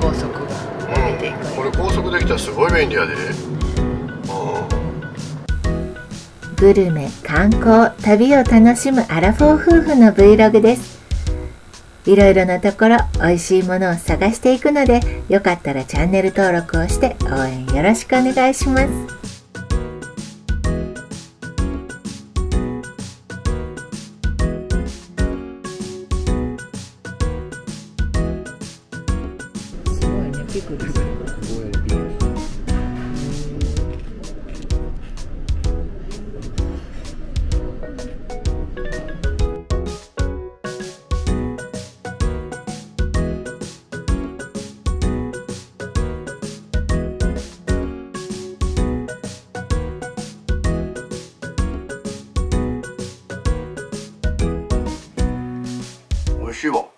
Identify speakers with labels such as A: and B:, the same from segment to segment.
A: 高速が伸びていく、
B: これ高速できたらすごい便利やで。
C: グルメ、観光、旅を楽しむアラフォー夫婦の Vlog です。いろいろなところ美味しいものを探していくので、よかったらチャンネル登録をして応援よろしくお願いします。
A: すごいね、ピクルス。
B: 美味しいわ。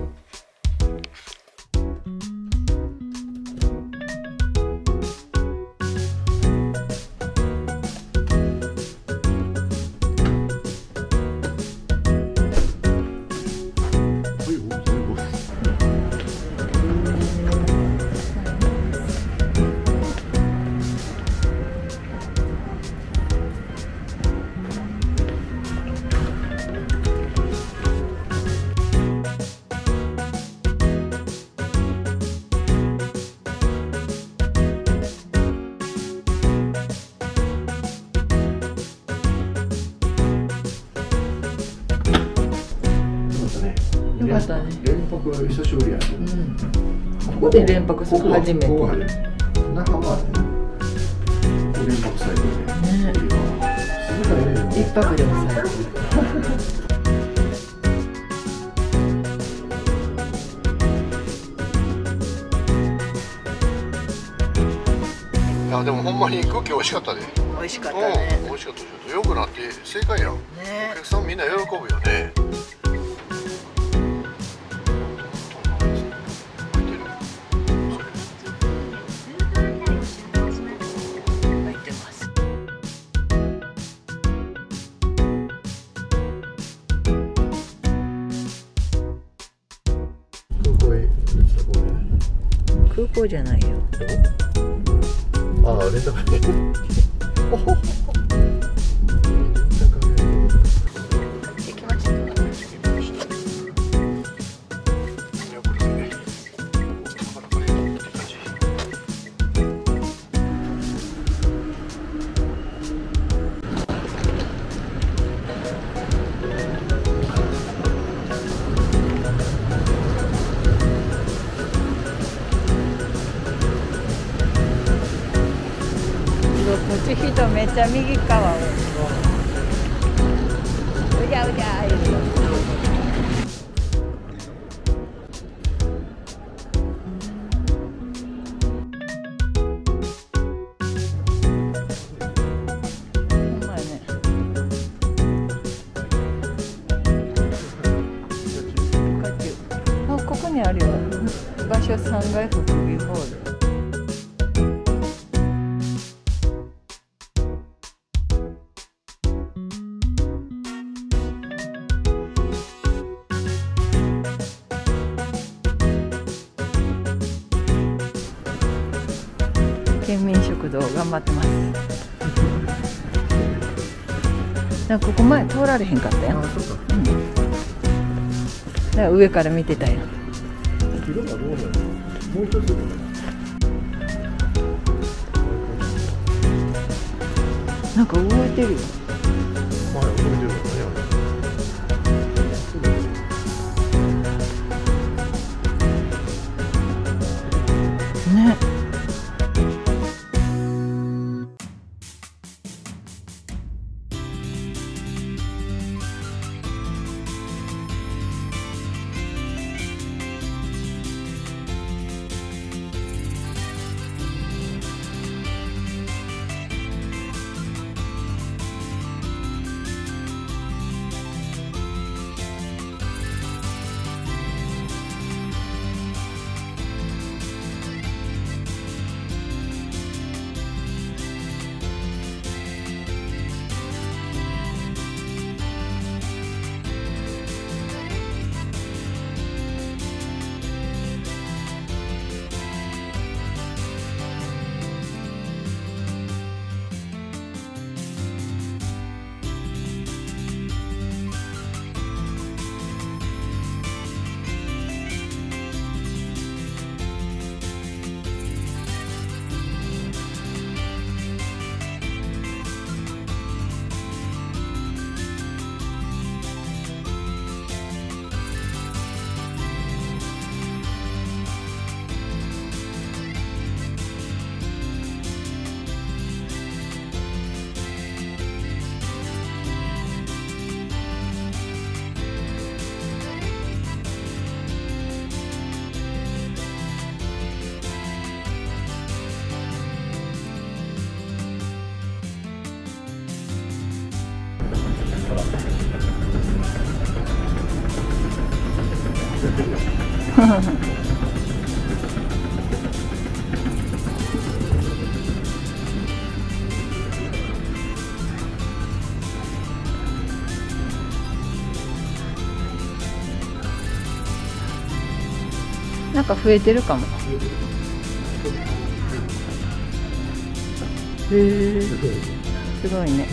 A: よかったね。
B: 連泊は久しぶりやね。
A: ここで連泊するの初めて。
B: 中は連泊されてるね。
A: 一泊でも最高。
B: いやでもほんまに空気美味しかったで。
A: 美味しかったね。
B: 美味しかったでしょ。よくなって正解やん。お客さんみんな喜ぶよね。
A: 空港じゃないよ。
B: ああ、レンタカーね。
A: 行きました。こっち人めっちゃ右側をうじゃうじゃ言うよ。ほんまやね。あ、ここにあるよ。場所3階福木ホール。県民食堂頑張ってます。なんかここ前通られへんかったやん。だから上から見てたやん。
B: 色がどうなの？もう一つ。
A: なんか動いてるよ。
B: まあ動いてるよね。
A: ね。 なんか増えてるかも。へえ、すごいね。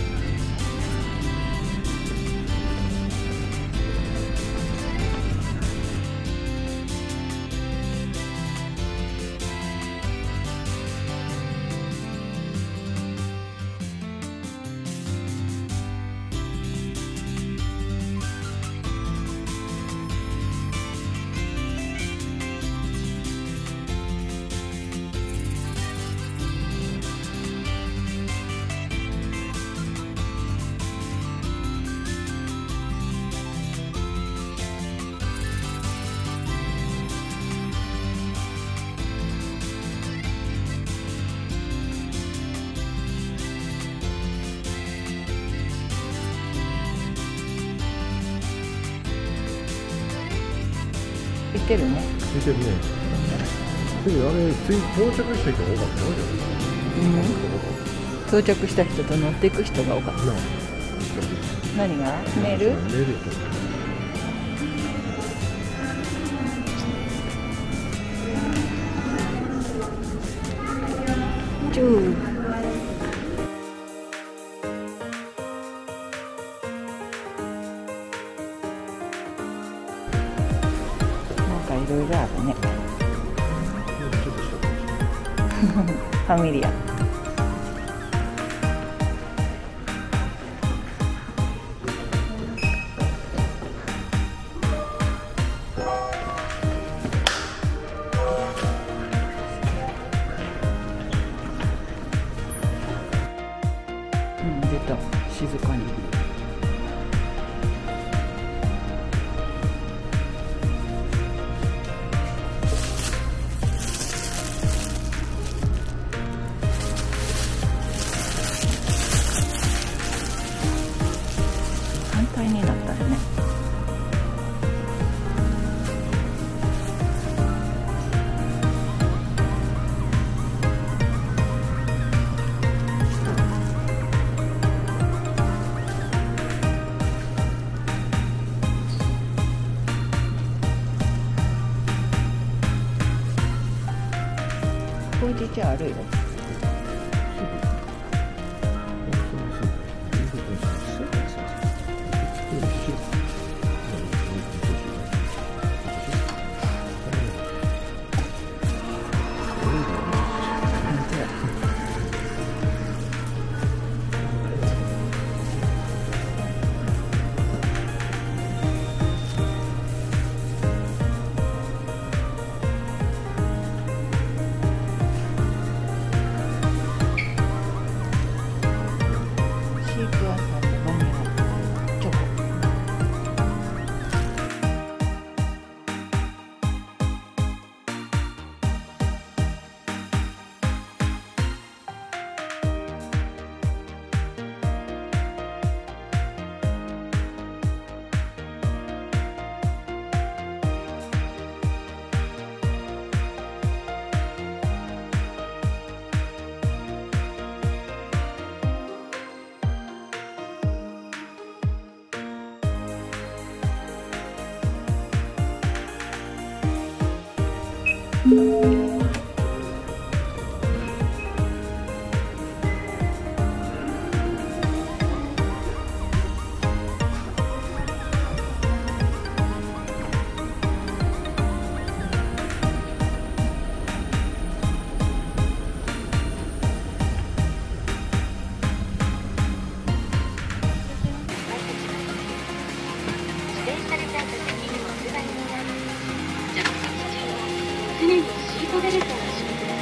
A: いけるね。
B: 見てるね。次あれ到着した人が多かったよ。
A: 到着した人と乗っていく人が多かった。何が？メール？
B: メール。
A: チュー。いろいろあるね。ファミリア。出た、静かに。反対になったよね。ほうじ茶あるよ。シークワーサーとバニラチョコ。
D: 常にシートベルトを締めて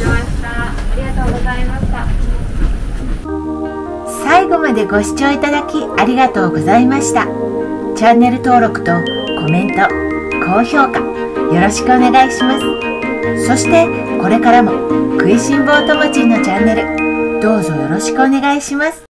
D: しました。ありがとうございました。
C: 最後までご視聴いただきありがとうございました。チャンネル登録とコメント、高評価よろしくお願いします。そしてこれからも食いしん坊ともちんのチャンネルどうぞよろしくお願いします。